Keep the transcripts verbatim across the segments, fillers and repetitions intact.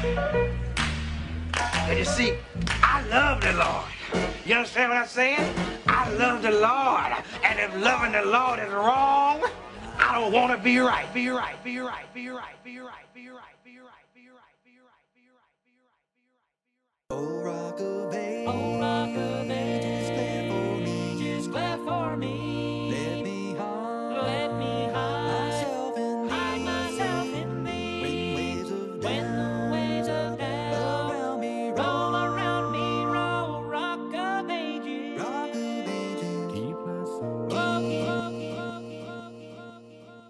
And you see, I love the Lord. You understand what I'm saying? I love the Lord. And if loving the Lord is wrong, I don't want to be right. Be right, be right, be right, be right, be right, be right, be right, be right, be right, be right, be right. Oh, rock of ages, Oh, rock of ages, clap for me, just clap for me. let me hide, Let me hide myself in thee, hide myself in thee. when waves of When doubt, the waves of doubt around me roll around me, roll, rock of ages. rock of ages, keep my soul. Oh, keep, oh, keep, oh, keep, oh, keep, oh, keep, oh.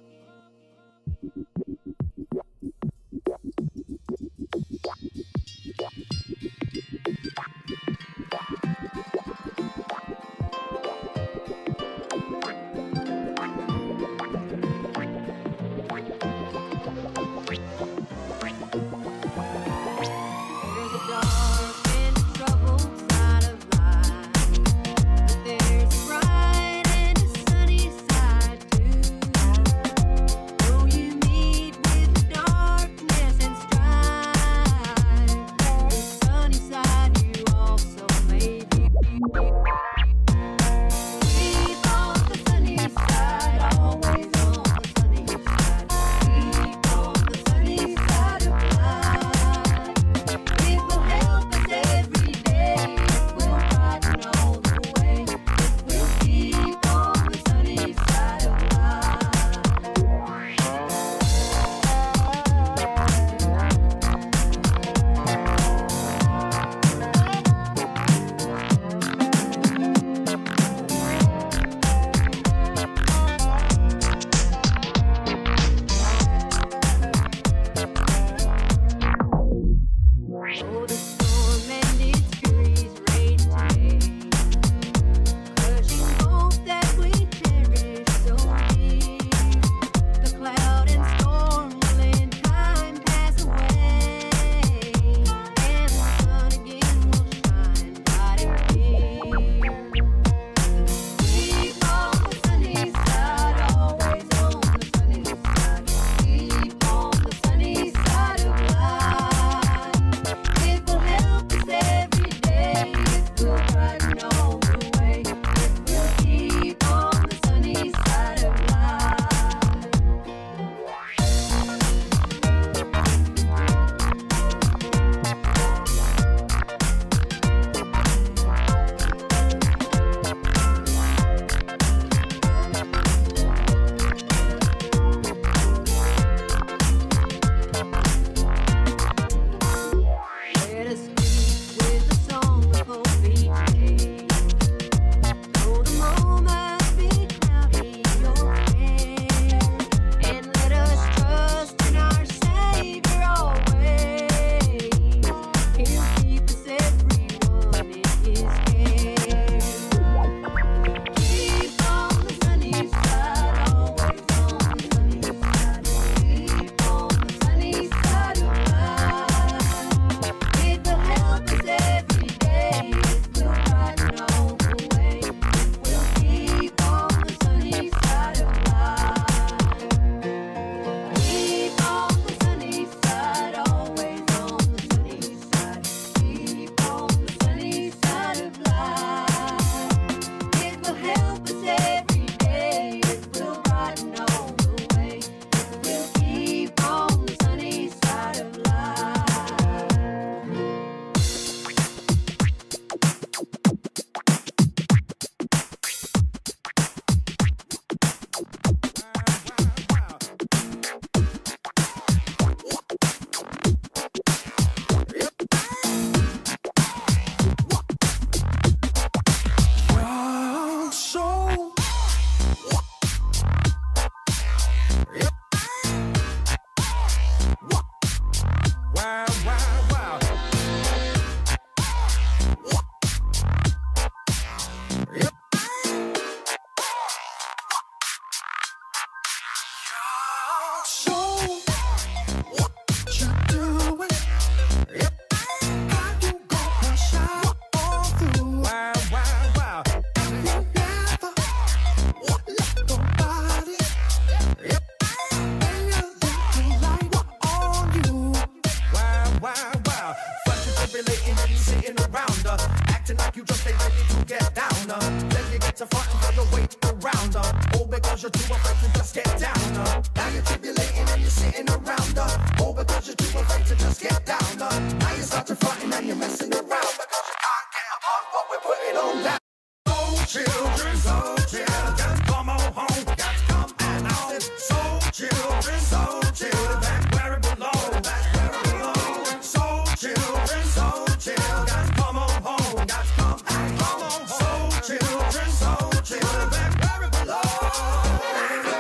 you're too afraid to just get down. Uh. Now you're tribulating and you're sitting around. Uh. All because you're too afraid to just get down. Uh. Now you start to fronting and you're messing around because you can't get upon what we're putting on down. Soul children, soul children, come on home, got to come and I said, soul children, soul children, back where it belongs, back where it belongs. Soul children, soul children, come on home, got to come and come on home. Soul children, soul children, back where it belongs.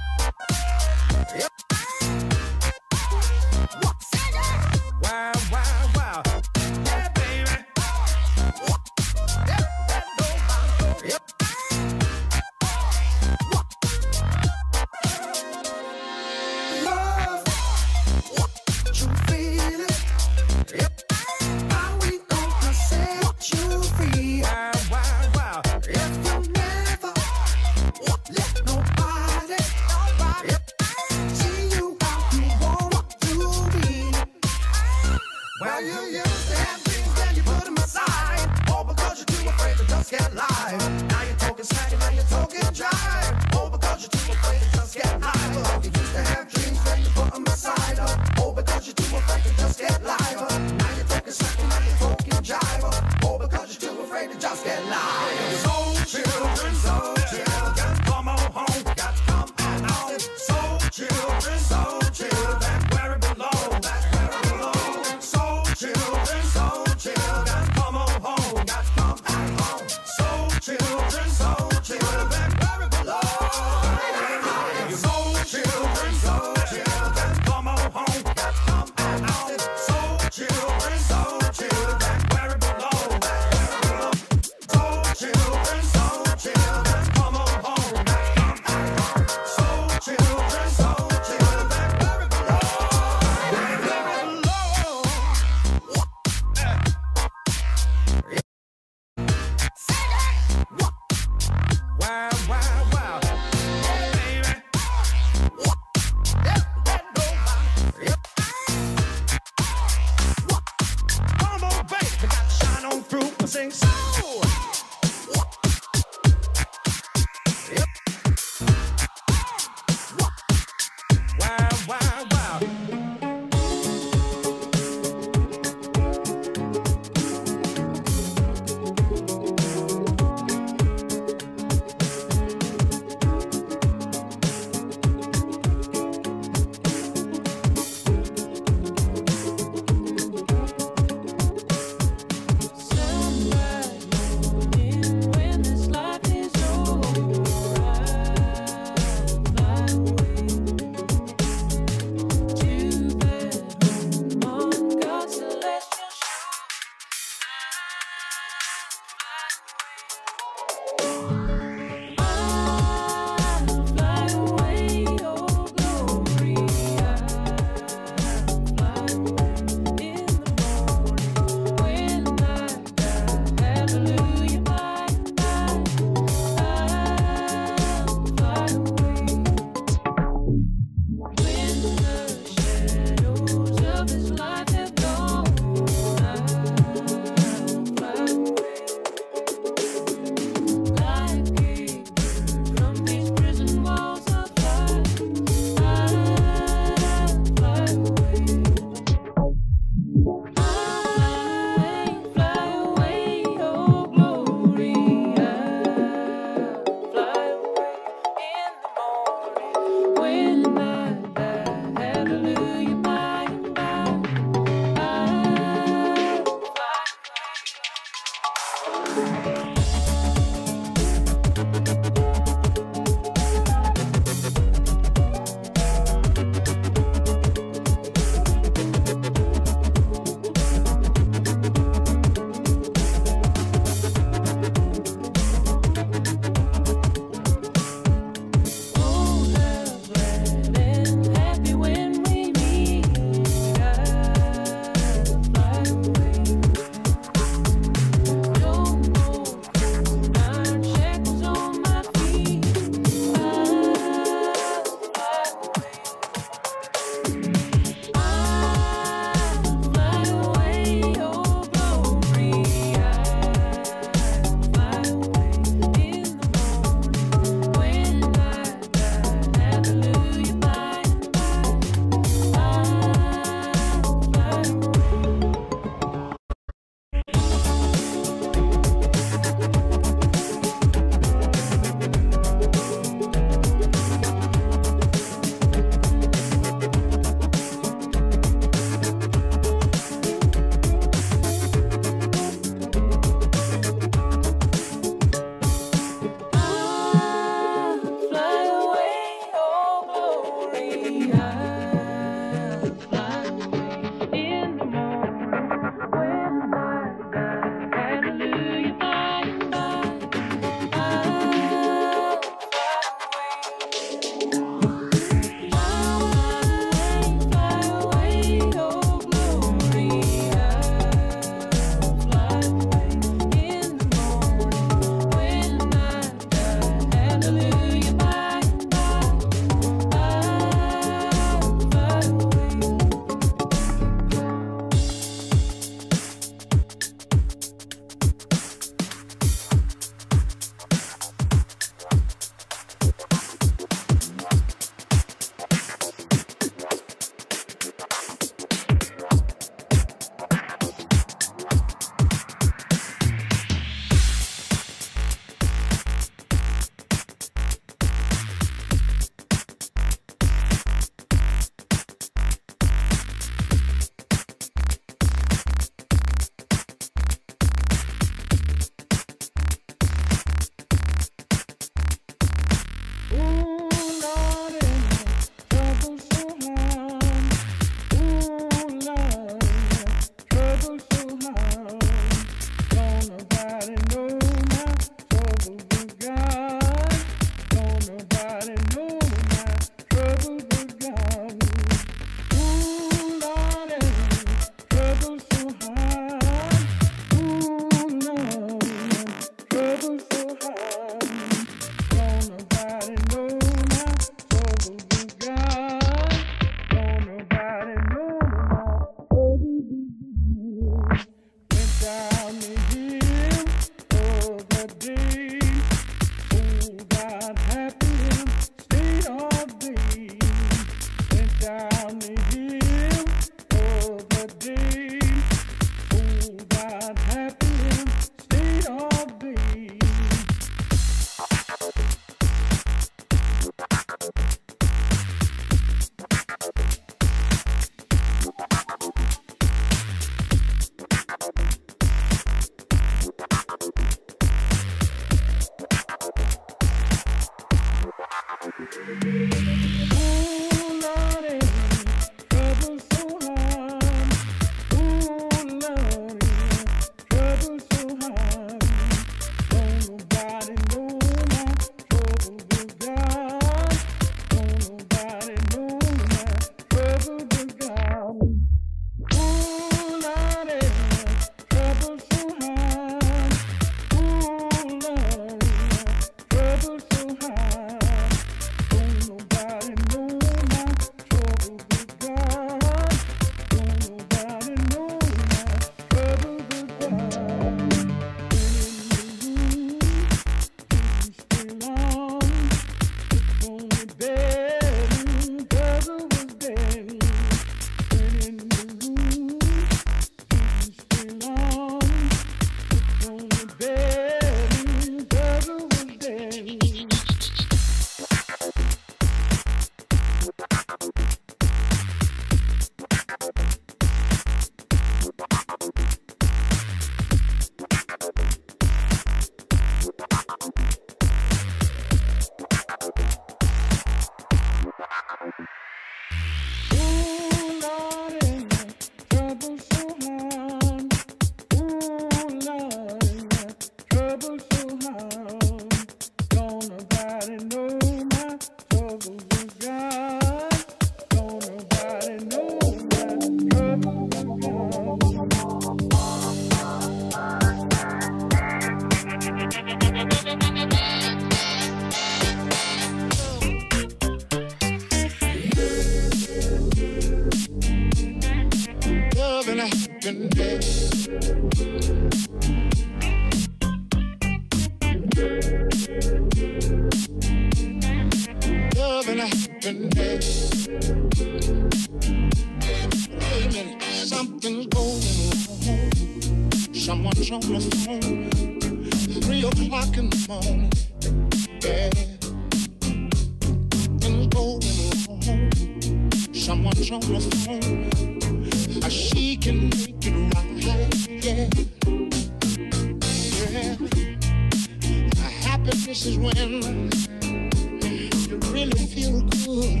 Happiness is when you really feel good about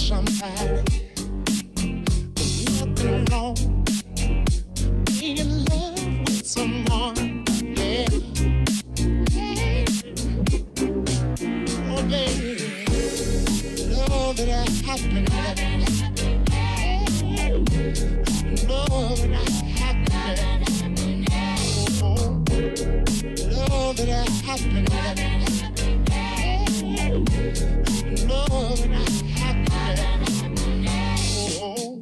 somebody. Nothing wrong being in love with someone. Yeah. Oh, baby, know that I have to love you. Know that I have to love you. Oh, know that I have to love you. Know that I have to love you. Oh.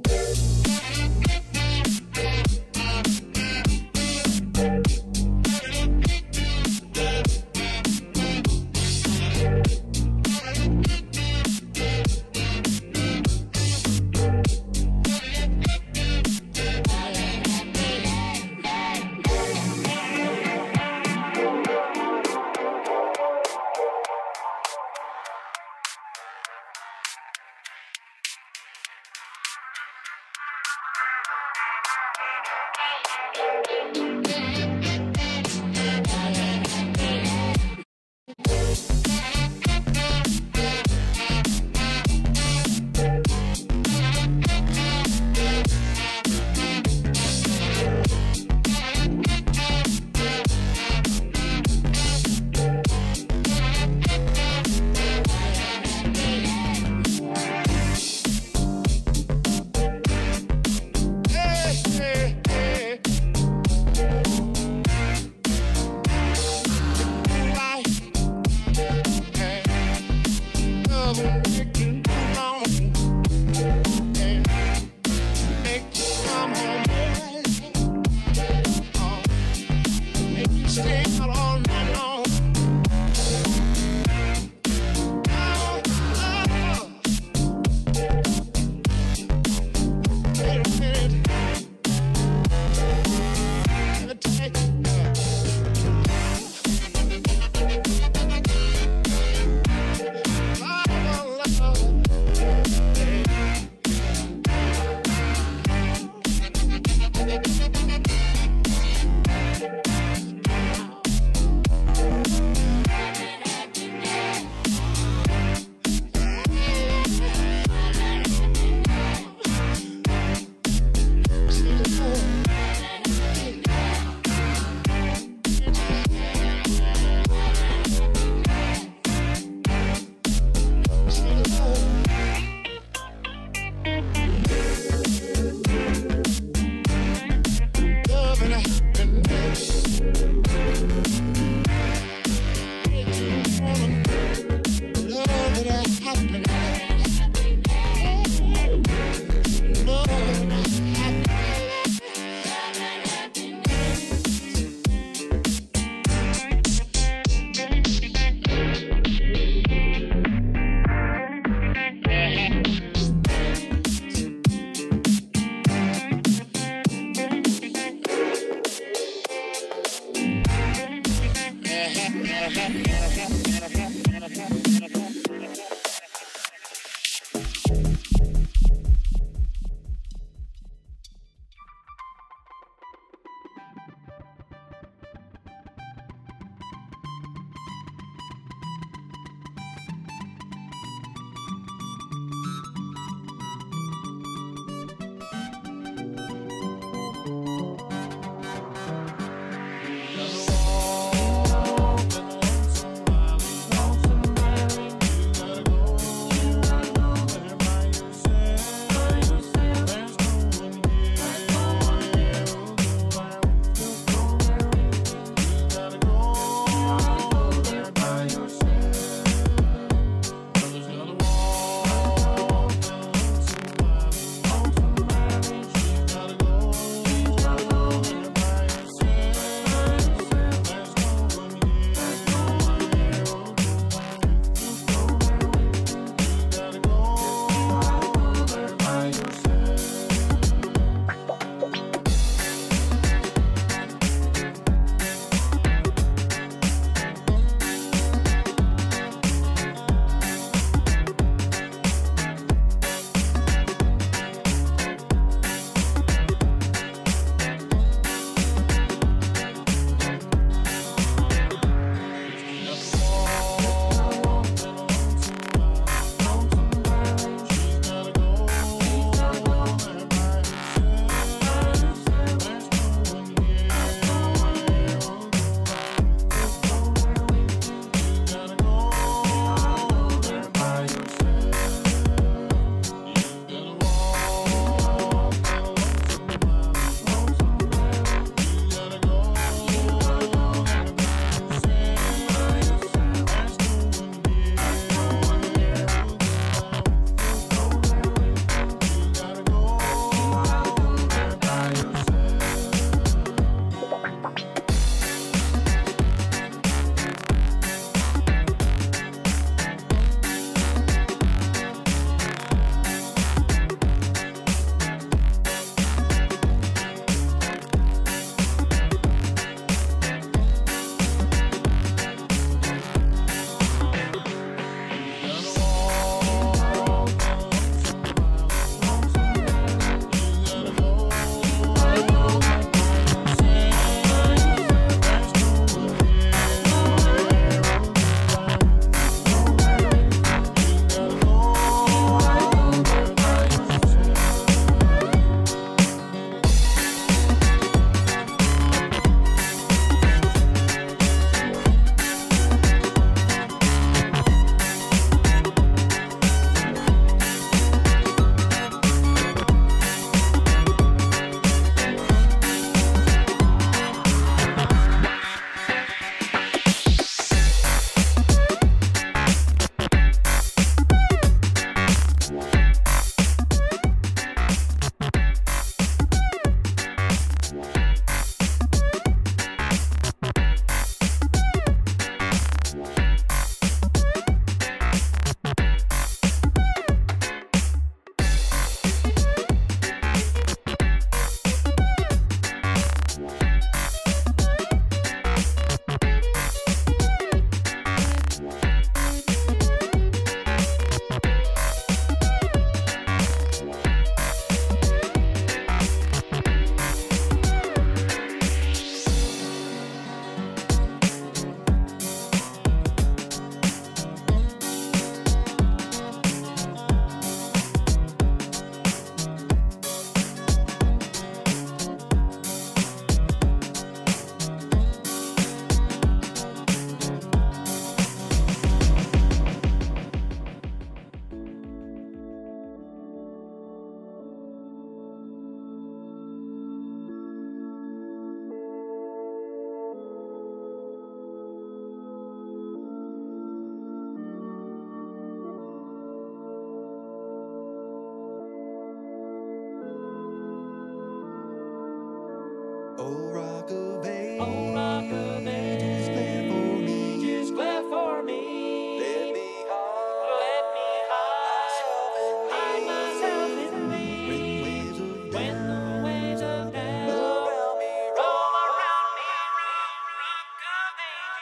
Oh, rock of ages, Oh, rock of ages, clear for me. just clear for me. Let me hide, Let me hide myself in thee. when waves of When the waves of death around me, roll around me, rock of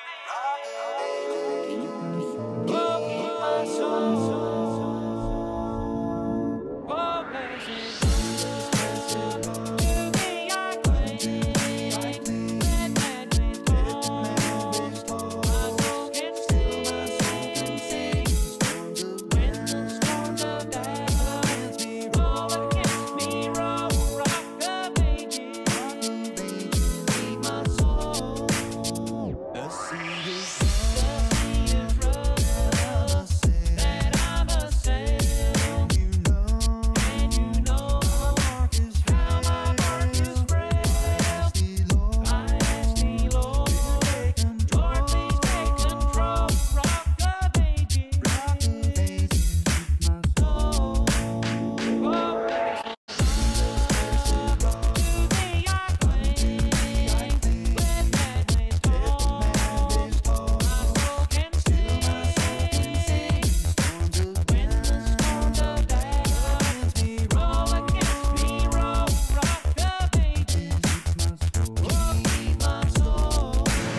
ages, oh, keep my soul. Oh, blessed to thee I cling, let madness fall. My soul can sing, sing, when the storms of death roll against me, roll, rock of ages, keep my soul. the sea is The sea is rough, that I'm a sail, you know, and you know mark is how my bark is frail. free, Lord. I ask thee, Lord, Lord, please take control, rock of ages, soul. Oh, blessed to thee I cling, let madness fall. My soul can sing, when the storms of death roll against me, roll, rock of ages, oh, keep my soul.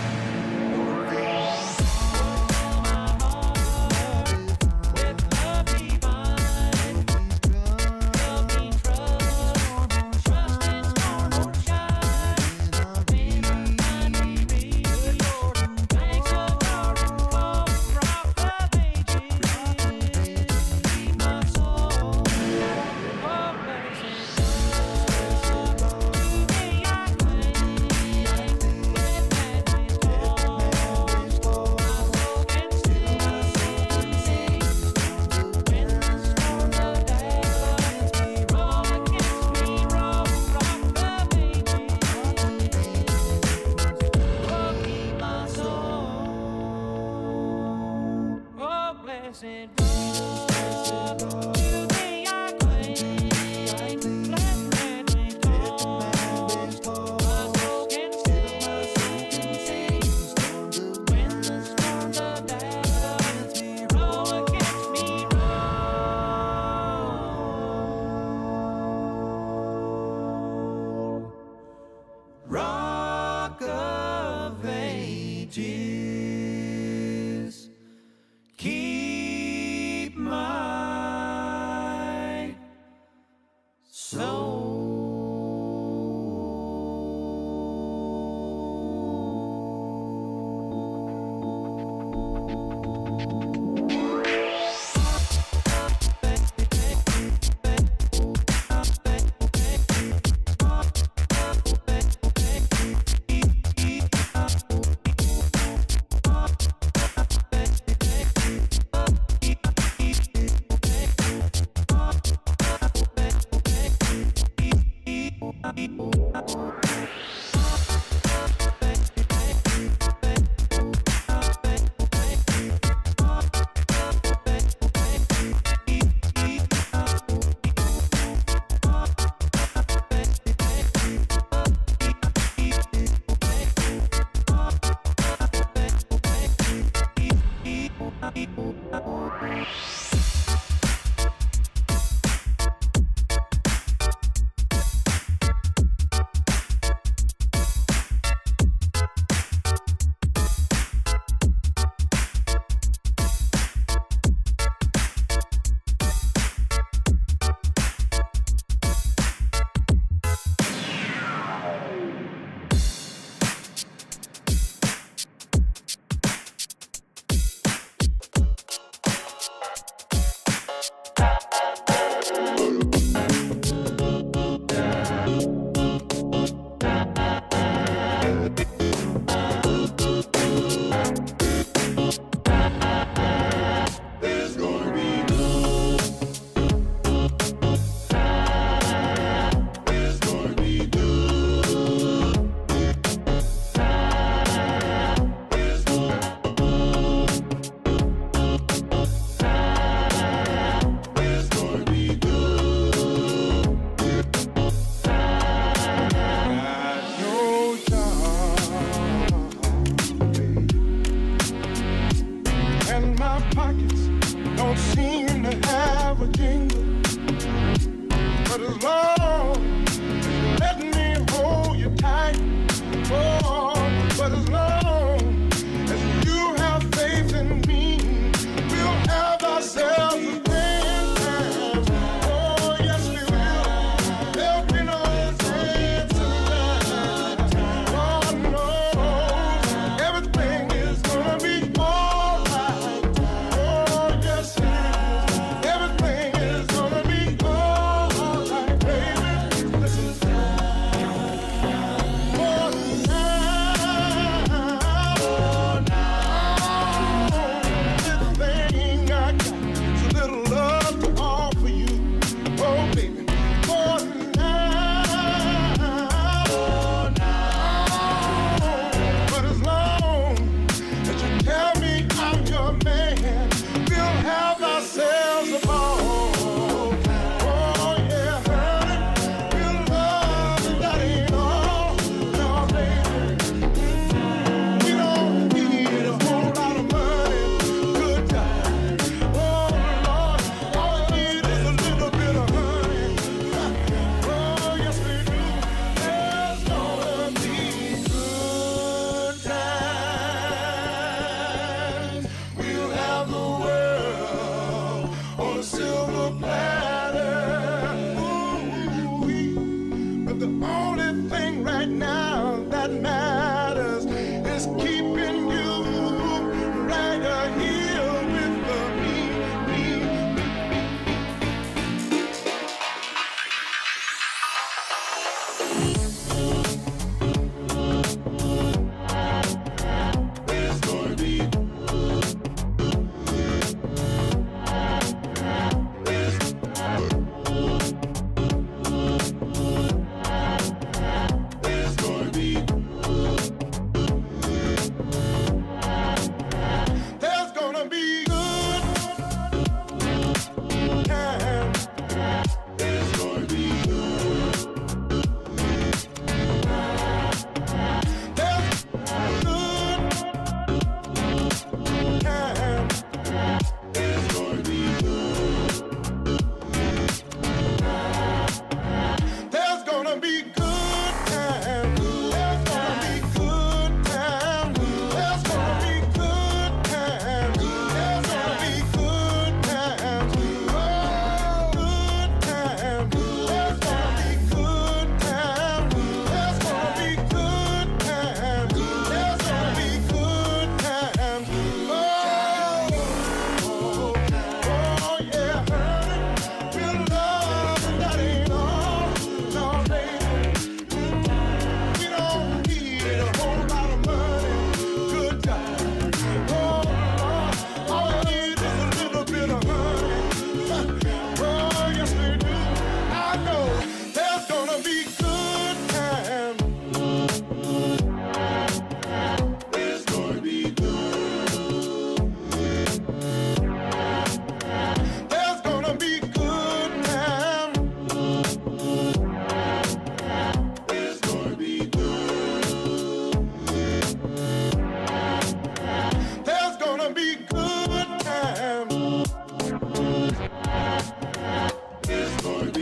Fill my heart with love divine, love me trust, trust in storm or shine. Never find me read, banks of Jordan flow, rock of ages, keep my soul. Oh, blessed to thee I cling, let madness fall. My soul can sing, when the storms of death roll against me, roll, rock of ages, oh, keep my soul. Oh, blessed rock, to thee I cling, let madness fall. My soul can sing, when the storms of death roll against me, roll. Rock of ages, keep my soul.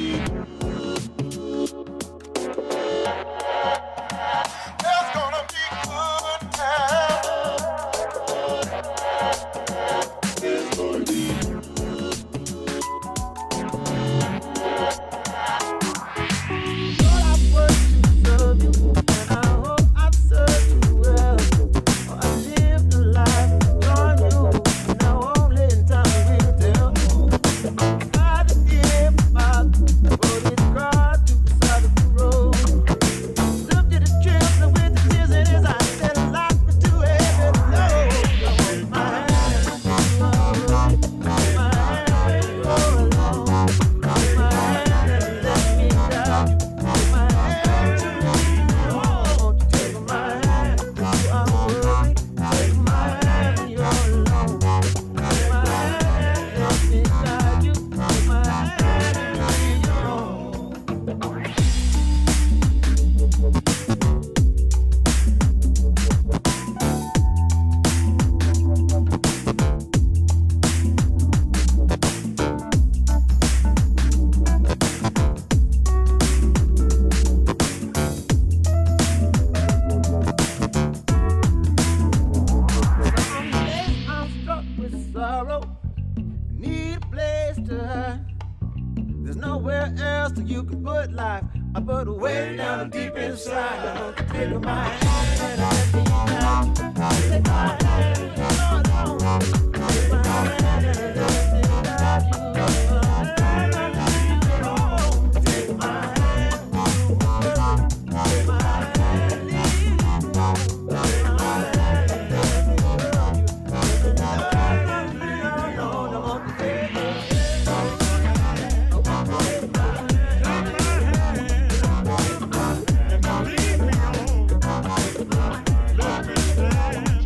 There's gonna be good times. There's gonna be. Lord, I've worked to serve you, and I hope I've served you well. For I lived a life enjoying you, now only in time will tell. God is here, Father, put his cross to the side of the road. Looked at the children with the tears in his eyes, said, "Lock me to heaven, no." I hold my hand, you are worthy. Take my hand when you're alone. Take my hand and let me guide you. Take my hand to me, won't you take my hand? You are worthy. Take my hand when you're alone. Take my hand and let me guide you. Take my hand and lead you home. Some days I'm struck with sorrow, need a place to hide. There's nowhere else that you can put life. I put it way down deep inside. I want to take my hand and let me guide you. Take my hand and you're alone. Take my hand and let me guide you. Take my hand and lead you home. Take my hand, you are worthy. Take my hand and lead you home. Take my hand and let me love you. Take my hand and lead you alone. I want to take my hand. I want to take my hand. Leave me alone. Let me stand.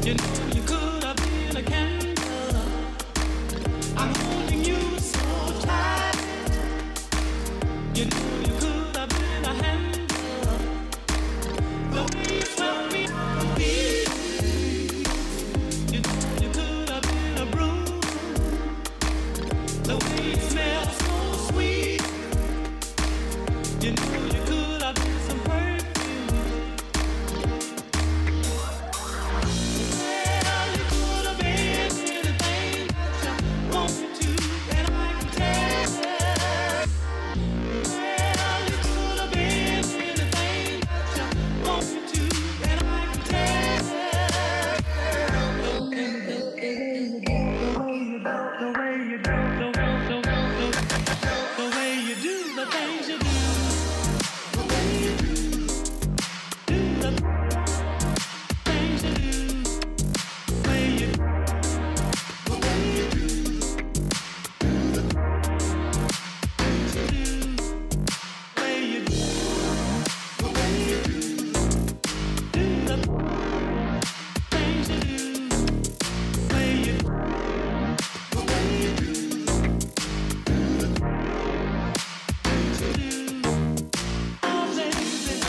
You know you could have been a candle. I'm holding you so tight. You know you could have been a handle. The way you smell me, you know you could have been a broom. The way you smell so sweet. You know you could have been some perfume. Well, you could have been anything that you wanted to, and I can tell. Well, you could have been anything that you wanted to, and I can tell. The way you do, the way you do, the way you do, the way you do the things you do. The way you do, do the things you do. The way you, the way you do, do the things you do. The way you do, the way you do, do the things you do. The way you, the way you do, do the things you do. Oh, baby,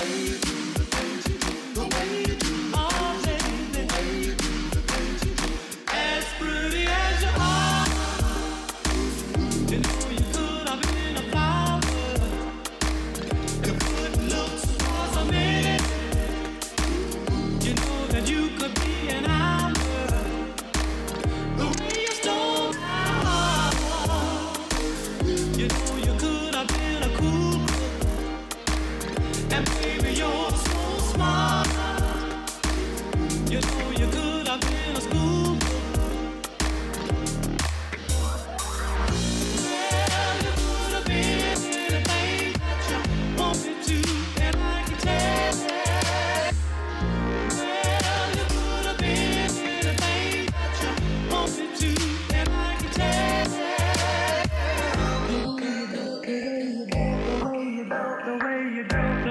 the way you do, oh, baby, as pretty as you are, you know you could have been a flower. Your good looks was a minute. You know that you could be an hour. The way you stole my heart, you know you could have been a cool cook. And baby, you're so smart. You know you could have been a school book. Well, you could have been anything that you wanted to, and I can tell. Well, you could have been anything that you wanted to, and I can tell. The way you do, the way you do, the way you do, the